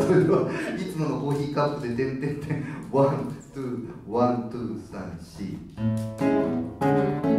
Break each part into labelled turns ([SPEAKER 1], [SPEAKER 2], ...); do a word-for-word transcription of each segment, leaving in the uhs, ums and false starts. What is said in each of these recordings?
[SPEAKER 1] それではいつものコーヒーカップでてんてんてんワンツーワンツーサンシー。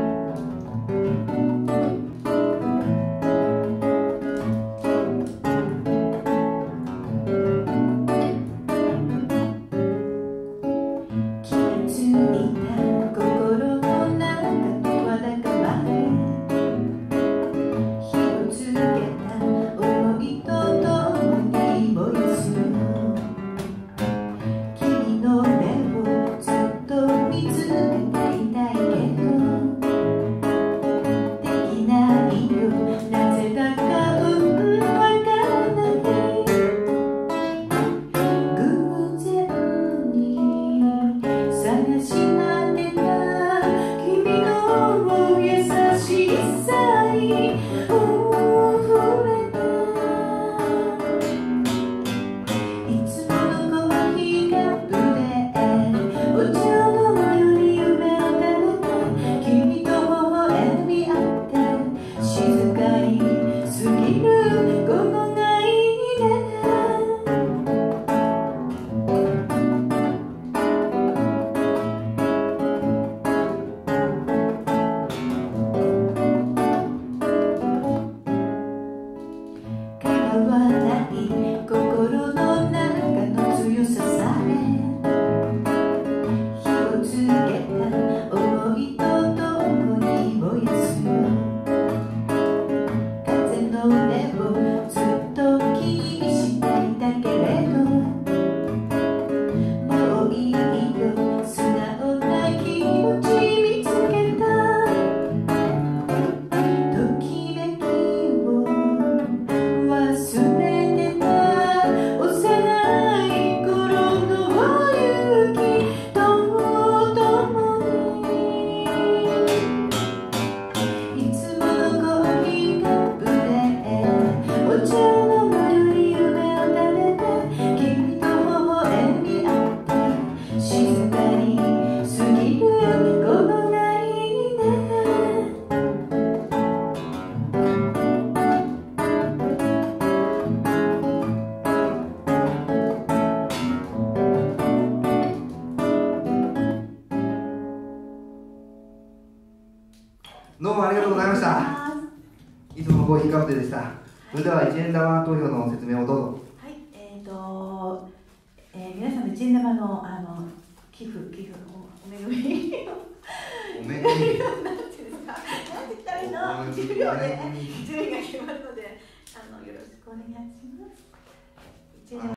[SPEAKER 1] どうもありがとうございました。いつものコーヒーカップでした。それではいちえん玉投票の説明をどうぞ。
[SPEAKER 2] はい、えっ、ー、と、えー、皆さんのいちえん玉のあの寄付寄付おお恵み
[SPEAKER 1] お恵みなんていうんですか。
[SPEAKER 2] なんて言ったらいいの？じゅうびょうで順位が決まるので、あのよろしくお願いします。